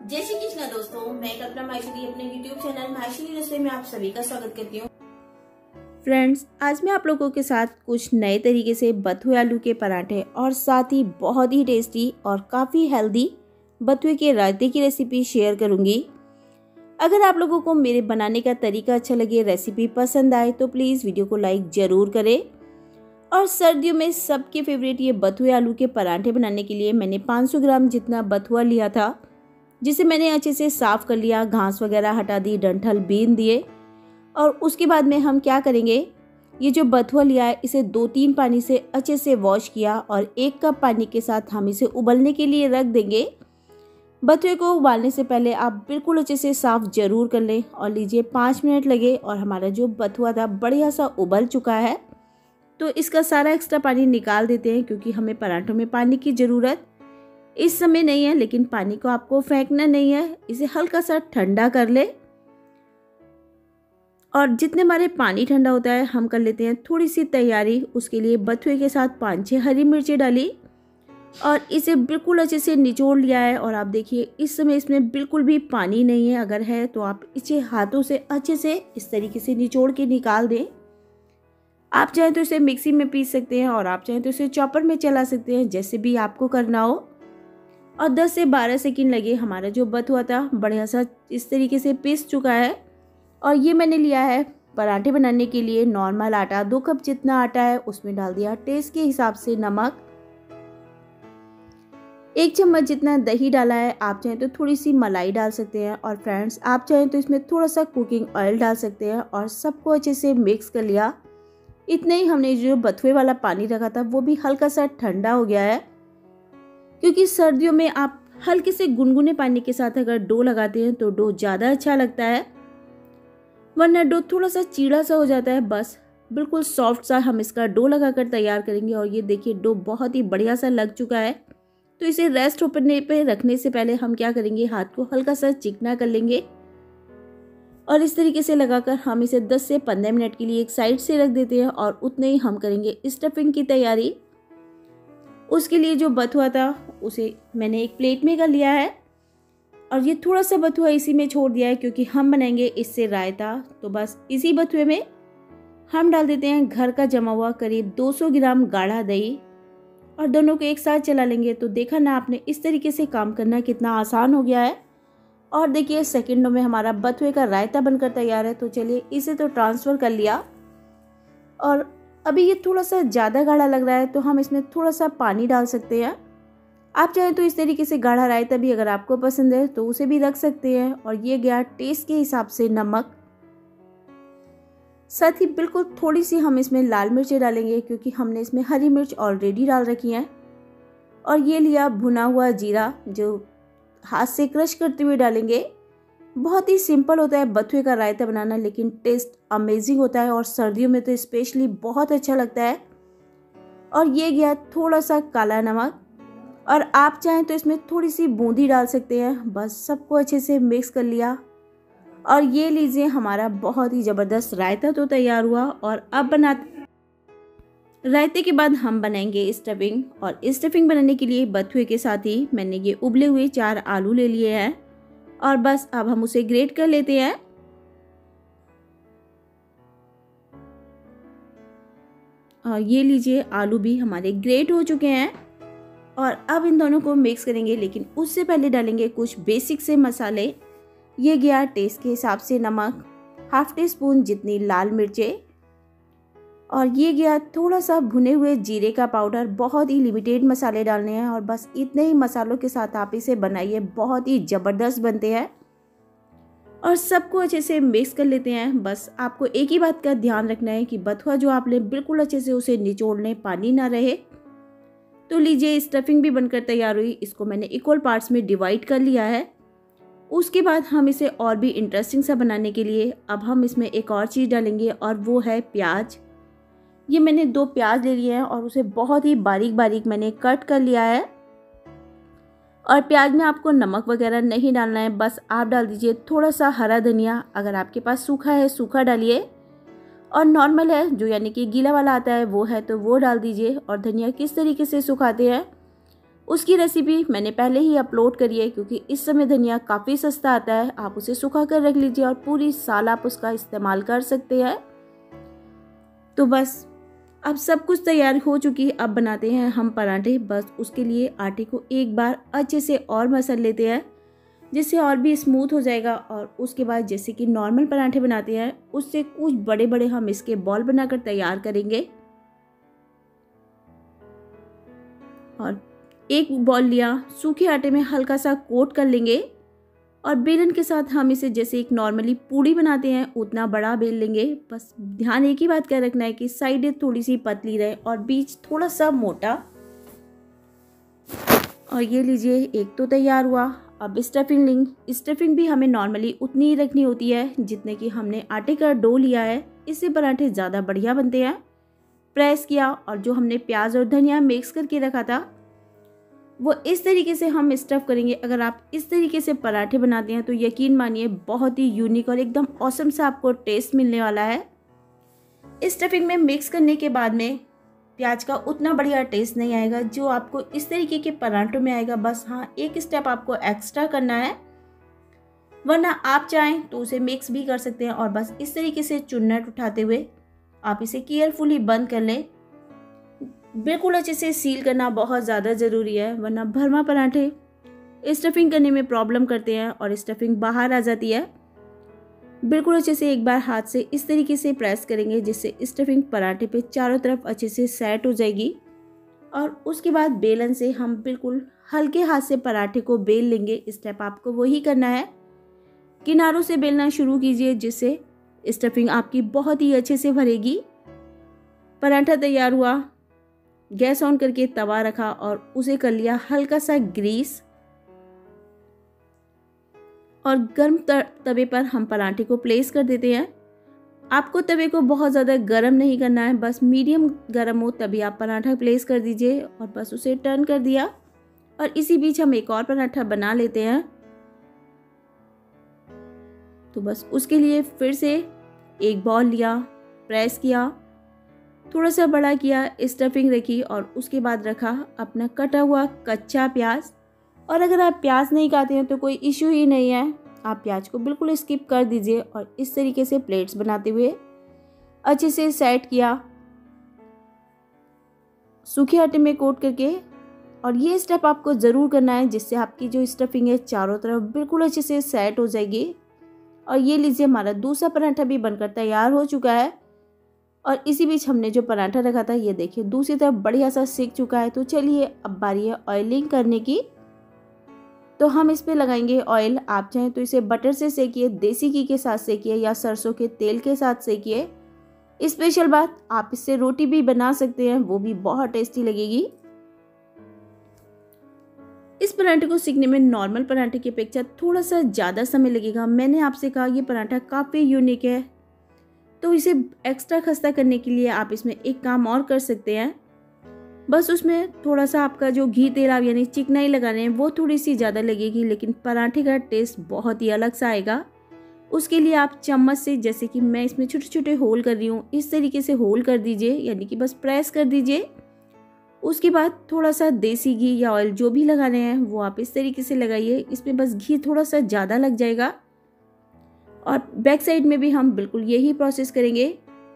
जय श्री कृष्ण दोस्तों, मैं कल्पना माहेश्वरी अपने YouTube चैनल माहेश्वरी रसोई में आप सभी का स्वागत करती हूँ। फ्रेंड्स, आज मैं आप लोगों के साथ कुछ नए तरीके से बथुए आलू के पराठे और साथ ही बहुत ही टेस्टी और काफ़ी हेल्दी बथुए के रायते की रेसिपी शेयर करूँगी। अगर आप लोगों को मेरे बनाने का तरीका अच्छा लगे, रेसिपी पसंद आए तो प्लीज़ वीडियो को लाइक ज़रूर करें। और सर्दियों में सबके फेवरेट ये बथुए आलू के पराठे बनाने के लिए मैंने 500 ग्राम जितना बथुआ लिया था, जिसे मैंने अच्छे से साफ़ कर लिया, घास वगैरह हटा दी, डंठल बीन दिए। और उसके बाद में हम क्या करेंगे, ये जो बथुआ लिया है इसे 2-3 पानी से अच्छे से वॉश किया और 1 कप पानी के साथ हम इसे उबलने के लिए रख देंगे। बथुए को उबालने से पहले आप बिल्कुल अच्छे से साफ़ ज़रूर कर लें। और लीजिए 5 मिनट लगे और हमारा जो बथुआ था बढ़िया सा उबल चुका है। तो इसका सारा एक्स्ट्रा पानी निकाल देते हैं, क्योंकि हमें पराठों में पानी की ज़रूरत इस समय नहीं है। लेकिन पानी को आपको फेंकना नहीं है, इसे हल्का सा ठंडा कर ले। और जितने हमारे पानी ठंडा होता है हम कर लेते हैं थोड़ी सी तैयारी। उसके लिए बथुए के साथ 5-6 हरी मिर्ची डाली और इसे बिल्कुल अच्छे से निचोड़ लिया है। और आप देखिए इस समय इसमें बिल्कुल भी पानी नहीं है। अगर है तो आप इसे हाथों से अच्छे से इस तरीके से निचोड़ के निकाल दें। आप चाहें तो इसे मिक्सी में पीस सकते हैं और आप चाहें तो इसे चॉपर में चला सकते हैं, जैसे भी आपको करना हो। और 10 से 12 सेकंड लगे, हमारा जो बथुआ था बढ़िया सा इस तरीके से पीस चुका है। और ये मैंने लिया है पराठे बनाने के लिए नॉर्मल आटा, 2 कप जितना आटा है उसमें डाल दिया टेस्ट के हिसाब से नमक, 1 चम्मच जितना दही डाला है। आप चाहें तो थोड़ी सी मलाई डाल सकते हैं। और फ्रेंड्स, आप चाहें तो इसमें थोड़ा सा कुकिंग ऑयल डाल सकते हैं। और सबको अच्छे से मिक्स कर लिया। इतने ही हमने जो बथुए वाला पानी रखा था वो भी हल्का सा ठंडा हो गया है, क्योंकि सर्दियों में आप हल्के से गुनगुने पानी के साथ अगर डो लगाते हैं तो डो ज़्यादा अच्छा लगता है, वरना डो थोड़ा सा चीड़ा सा हो जाता है। बस बिल्कुल सॉफ्ट सा हम इसका डो लगाकर तैयार करेंगे। और ये देखिए डो बहुत ही बढ़िया सा लग चुका है। तो इसे रेस्ट होने पे रखने से पहले हम क्या करेंगे, हाथ को हल्का सा चिकना कर लेंगे और इस तरीके से लगाकर हम इसे 10 से 15 मिनट के लिए एक साइड से रख देते हैं। और उतने ही हम करेंगे स्टफिंग की तैयारी। उसके लिए जो बथुआ था उसे मैंने एक प्लेट में कर लिया है और ये थोड़ा सा बथुआ इसी में छोड़ दिया है, क्योंकि हम बनाएंगे इससे रायता। तो बस इसी बथुए में हम डाल देते हैं घर का जमा हुआ करीब 200 ग्राम गाढ़ा दही और दोनों को एक साथ चला लेंगे। तो देखा ना आपने, इस तरीके से काम करना कितना आसान हो गया है। और देखिए सेकंडों में हमारा बथुए का रायता बनकर तैयार है। तो चलिए इसे तो ट्रांसफ़र कर लिया। और अभी ये थोड़ा सा ज़्यादा गाढ़ा लग रहा है तो हम इसमें थोड़ा सा पानी डाल सकते हैं। आप चाहें तो इस तरीके से गाढ़ा रायता भी अगर आपको पसंद है तो उसे भी रख सकते हैं। और ये गया टेस्ट के हिसाब से नमक, साथ ही बिल्कुल थोड़ी सी हम इसमें लाल मिर्चें डालेंगे, क्योंकि हमने इसमें हरी मिर्च ऑलरेडी डाल रखी हैं। और ये लिया भुना हुआ जीरा, जो हाथ से क्रश करते हुए डालेंगे। बहुत ही सिंपल होता है बथुए का रायता बनाना, लेकिन टेस्ट अमेजिंग होता है और सर्दियों में तो स्पेशली बहुत अच्छा लगता है। और ये गया थोड़ा सा काला नमक, और आप चाहें तो इसमें थोड़ी सी बूंदी डाल सकते हैं। बस सबको अच्छे से मिक्स कर लिया और ये लीजिए हमारा बहुत ही ज़बरदस्त रायता तो तैयार हुआ। और अब रायते के बाद हम बनाएंगे स्टफिंग। और स्टफिंग बनाने के लिए बथुए के साथ ही मैंने ये उबले हुए 4 आलू ले लिए हैं और बस अब हम उसे ग्रेट कर लेते हैं। और ये लीजिए आलू भी हमारे ग्रेट हो चुके हैं। और अब इन दोनों को मिक्स करेंगे, लेकिन उससे पहले डालेंगे कुछ बेसिक से मसाले। ये गया टेस्ट के हिसाब से नमक, ½ टीस्पून जितनी लाल मिर्चें, और ये गया थोड़ा सा भुने हुए जीरे का पाउडर। बहुत ही लिमिटेड मसाले डालने हैं और बस इतने ही मसालों के साथ आप इसे बनाइए, बहुत ही ज़बरदस्त बनते हैं। और सबको अच्छे से मिक्स कर लेते हैं। बस आपको एक ही बात का ध्यान रखना है कि बथुआ जो आप लें बिल्कुल अच्छे से उसे निचोड़ लें, पानी ना रहे। तो लीजिए स्टफिंग भी बनकर तैयार हुई। इसको मैंने इक्वल पार्ट्स में डिवाइड कर लिया है। उसके बाद हम इसे और भी इंटरेस्टिंग सा बनाने के लिए अब हम इसमें एक और चीज़ डालेंगे, और वो है प्याज। ये मैंने 2 प्याज ले लिए हैं और उसे बहुत ही बारीक बारीक मैंने कट कर लिया है। और प्याज में आपको नमक वगैरह नहीं डालना है, बस आप डाल दीजिए थोड़ा सा हरा धनिया। अगर आपके पास सूखा है सूखा डालिए, और नॉर्मल है जो यानी कि गीला वाला आता है वो है तो वो डाल दीजिए। और धनिया किस तरीके से सुखाते हैं उसकी रेसिपी मैंने पहले ही अपलोड करी है, क्योंकि इस समय धनिया काफ़ी सस्ता आता है। आप उसे सुखा कर रख लीजिए और पूरी साल आप उसका इस्तेमाल कर सकते हैं। तो बस अब सब कुछ तैयार हो चुकी है। अब बनाते हैं हम पराठे। बस उसके लिए आटे को एक बार अच्छे से और मसल लेते हैं, जिससे और भी स्मूथ हो जाएगा। और उसके बाद जैसे कि नॉर्मल पराठे बनाते हैं, उससे कुछ बड़े बड़े हम इसके बॉल बनाकर तैयार करेंगे। और एक बॉल लिया, सूखे आटे में हल्का सा कोट कर लेंगे और बेलन के साथ हम इसे जैसे एक नॉर्मली पूड़ी बनाते हैं उतना बड़ा बेल लेंगे। बस ध्यान एक ही बात का रखना है कि साइडें थोड़ी सी पतली रहे और बीच थोड़ा सा मोटा। और ये लीजिए, एक तो तैयार हुआ। अब स्टफिंग भी हमें नॉर्मली उतनी ही रखनी होती है जितने कि हमने आटे का डो लिया है। इससे पराठे ज़्यादा बढ़िया बनते हैं। प्रेस किया और जो हमने प्याज और धनिया मिक्स करके रखा था वो इस तरीके से हम स्टफ़ करेंगे। अगर आप इस तरीके से पराठे बनाते हैं तो यकीन मानिए बहुत ही यूनिक और एकदम ऑसम सा आपको टेस्ट मिलने वाला है। स्टफिंग में मिक्स करने के बाद में प्याज का उतना बढ़िया टेस्ट नहीं आएगा जो आपको इस तरीके के पराठों में आएगा। बस हाँ, एक स्टेप आपको एक्स्ट्रा करना है, वरना आप चाहें तो उसे मिक्स भी कर सकते हैं। और बस इस तरीके से चुन्नट उठाते हुए आप इसे केयरफुली बंद कर लें। बिल्कुल अच्छे से सील करना बहुत ज़्यादा ज़रूरी है, वरना भरमा पराठे स्टफिंग करने में प्रॉब्लम करते हैं और स्टफिंग बाहर आ जाती है। बिल्कुल अच्छे से एक बार हाथ से इस तरीके से प्रेस करेंगे जिससे स्टफिंग पराठे पे चारों तरफ अच्छे से सेट हो जाएगी। और उसके बाद बेलन से हम बिल्कुल हल्के हाथ से पराठे को बेल लेंगे। स्टेप आपको वही करना है, किनारों से बेलना शुरू कीजिए जिससे स्टफिंग आपकी बहुत ही अच्छे से भरेगी। पराठा तैयार हुआ, गैस ऑन करके तवा रखा और उसे कर लिया हल्का सा ग्रीस। और गर्म तवे पर हम पराठे को प्लेस कर देते हैं। आपको तवे को बहुत ज़्यादा गर्म नहीं करना है, बस मीडियम गर्म हो तभी आप पराठा प्लेस कर दीजिए। और बस उसे टर्न कर दिया और इसी बीच हम एक और पराठा बना लेते हैं। तो बस उसके लिए फिर से एक बॉल लिया, प्रेस किया, थोड़ा सा बड़ा किया, स्टफिंग रखी और उसके बाद रखा अपना कटा हुआ कच्चा प्याज। और अगर आप प्याज नहीं खाते हैं तो कोई इशू ही नहीं है, आप प्याज को बिल्कुल स्किप कर दीजिए। और इस तरीके से प्लेट्स बनाते हुए अच्छे से सेट किया सूखे आटे में कोट करके। और ये स्टेप आपको ज़रूर करना है जिससे आपकी जो स्टफिंग है चारों तरफ बिल्कुल अच्छे से सेट हो जाएगी। और ये लीजिए, हमारा दूसरा पराठा भी बनकर तैयार हो चुका है। और इसी बीच हमने जो पराठा रखा था ये देखिए दूसरी तरफ बढ़िया सा सिक चुका है। तो चलिए अब बारी है ऑयलिंग करने की। तो हम इस पे लगाएंगे ऑयल। आप चाहें तो इसे बटर से सेकिए, देसी घी के साथ सेकिए या सरसों के तेल के साथ सेकिए। स्पेशल बात, आप इससे रोटी भी बना सकते हैं, वो भी बहुत टेस्टी लगेगी। इस पराठे को सीखने में नॉर्मल पराठे की अपेक्षा थोड़ा सा ज़्यादा समय लगेगा। मैंने आपसे कहा ये पराठा काफ़ी यूनिक है, तो इसे एक्स्ट्रा खस्ता करने के लिए आप इसमें एक काम और कर सकते हैं। बस उसमें थोड़ा सा आपका जो घी तेल आप यानी चिकनाई लगाने हैं वो थोड़ी सी ज़्यादा लगेगी, लेकिन पराठे का टेस्ट बहुत ही अलग सा आएगा। उसके लिए आप चम्मच से, जैसे कि मैं इसमें छोटे छोटे होल कर रही हूँ, इस तरीके से होल कर दीजिए, यानी कि बस प्रेस कर दीजिए। उसके बाद थोड़ा सा देसी घी या ऑयल जो भी लगाने हैं वो आप इस तरीके से लगाइए। इसमें बस घी थोड़ा सा ज़्यादा लग जाएगा। और बैक साइड में भी हम बिल्कुल यही प्रोसेस करेंगे।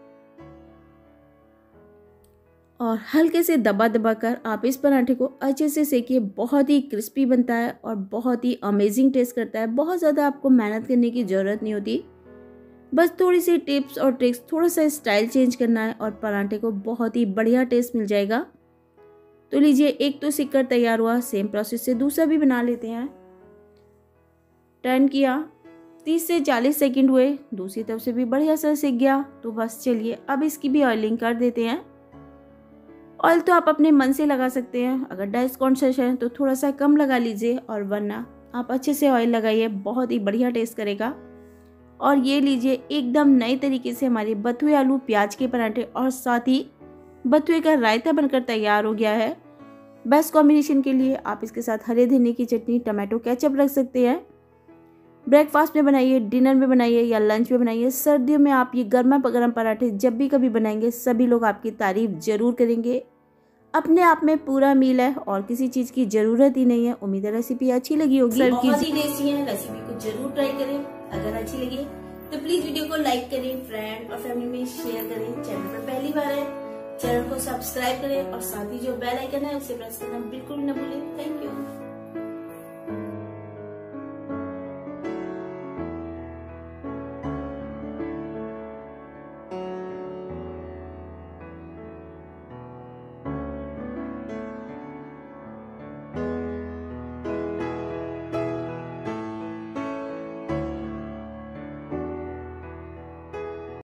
और हल्के से दबा दबा कर आप इस पराठे को अच्छे से सेकिए। बहुत ही क्रिस्पी बनता है और बहुत ही अमेजिंग टेस्ट करता है। बहुत ज़्यादा आपको मेहनत करने की ज़रूरत नहीं होती, बस थोड़ी सी टिप्स और ट्रिक्स, थोड़ा सा स्टाइल चेंज करना है और पराठे को बहुत ही बढ़िया टेस्ट मिल जाएगा। तो लीजिए, एक तो सिककर तैयार हुआ। सेम प्रोसेस से दूसरा भी बना लेते हैं। टर्न किया, 30 से 40 सेकंड हुए, दूसरी तरफ से भी बढ़िया सा सिक गया। तो बस चलिए अब इसकी भी ऑयलिंग कर देते हैं। ऑयल तो आप अपने मन से लगा सकते हैं, अगर डाइट कॉन्शियस है तो थोड़ा सा कम लगा लीजिए, और वरना आप अच्छे से ऑयल लगाइए, बहुत ही बढ़िया टेस्ट करेगा। और ये लीजिए, एकदम नए तरीके से हमारे बथुए आलू प्याज के पराठे और साथ ही बथुए का रायता बनकर तैयार हो गया है। बेस्ट कॉम्बिनेशन के लिए आप इसके साथ हरे धनिए की चटनी, टमाटो केचप रख सकते हैं। ब्रेकफास्ट में बनाइए, डिनर में बनाइए या लंच में बनाइए। सर्दियों में आप ये गर्मा गर्म पराठे जब भी कभी बनाएंगे सभी लोग आपकी तारीफ ज़रूर करेंगे। अपने आप में पूरा मील है और किसी चीज की जरूरत ही नहीं है। उम्मीद है रेसिपी अच्छी लगी होगी। बहुत ही टेस्टी है, रेसिपी को जरूर ट्राई करें। अगर अच्छी लगी तो प्लीज वीडियो को लाइक करें, फ्रेंड और फैमिली में शेयर करें। चैनल पर पहली बार है, चैनल को सब्सक्राइब करें और साथ ही जो बेल आइकन है उसे प्रेस करना बिल्कुल न भूलें। Thank you.